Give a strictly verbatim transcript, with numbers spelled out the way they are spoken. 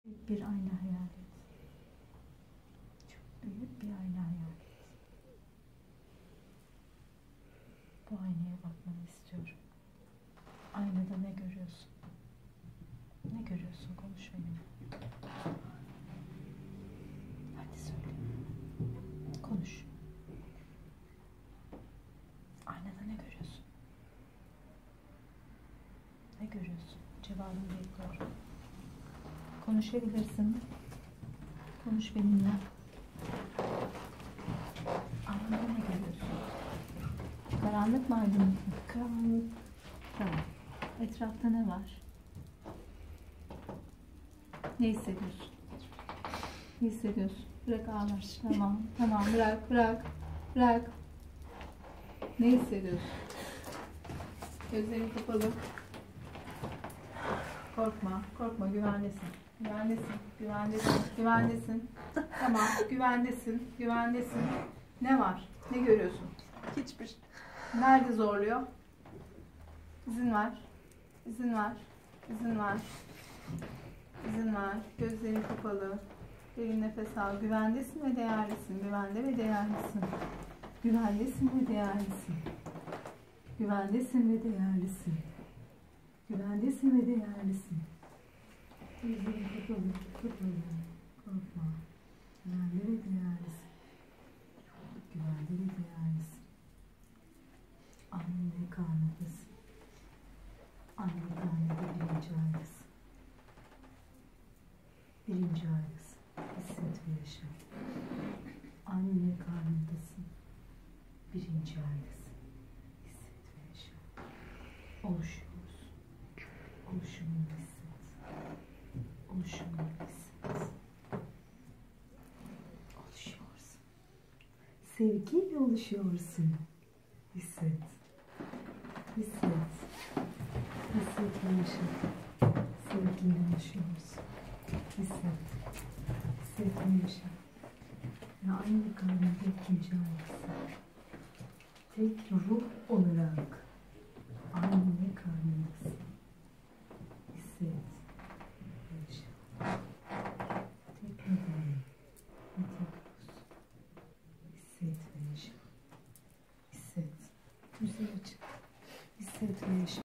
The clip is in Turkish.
Bir ayna hayal et. Çok büyük bir ayna hayal et. Bu aynaya bakmanı istiyorum. Aynada ne görüyorsun? Ne görüyorsun? Konuş benimle. Hadi söyle. Konuş. Aynada ne görüyorsun? Ne görüyorsun? Cevabını bekliyorum. Konuşabilirsin. Konuş benimle. Aynada ne görüyorsun? Karanlık mı, aydınlık mı? Karanlık. Tamam. Etrafta ne var? Ne hissediyorsun? Ne hissediyorsun? Bırak ağlar. Tamam. Tamam. Bırak. Bırak. Bırak. Ne hissediyorsun? Gözlerin kapalı. Korkma. Korkma. Güvendesin. Güvendesin. Güvendesin. Güvendesin. Tamam. Güvendesin. Güvendesin. Ne var? Ne görüyorsun? Hiçbir şey. Nerede zorluyor? İzin ver. İzin ver. İzin ver. İzin ver. Gözlerin kapalı. Derin nefes al. Güvendesin ve değerlisin. Güvende ve değerlisin. Güvendesin ve değerlisin. Güvendesin ve değerlisin. Güvendesin ve değerlisin. Gözlerin kapalı. Kapalı. Korkma. Güvende ve değerlisin. Güvende ve değerlisin. Anne karnındasın. Anne karnında birinci aydasın. Birinci aydasın. Hisset ve yaşa. Anne karnındasın. Birinci aydasın. Hisset ve yaşa. Oluşuyorsun. Oluşumunu hisset. Oluşumunu hisset. Oluşuyorsun. Sevgiyle oluşuyorsun. Hisset. Hisset. Hisset ve yaşa. Sevgiyle oluşuyorsun. Hisset. Hisset ve yaşa. Ve aynı karnında ikinci aydasın. Tek ruh olarak anne karnındasın. Hisset ve yaşa. Tek beden ve tek ruh. Hisset ve yaşa. Hisset. Güzel açık. Hisset ve yaşa.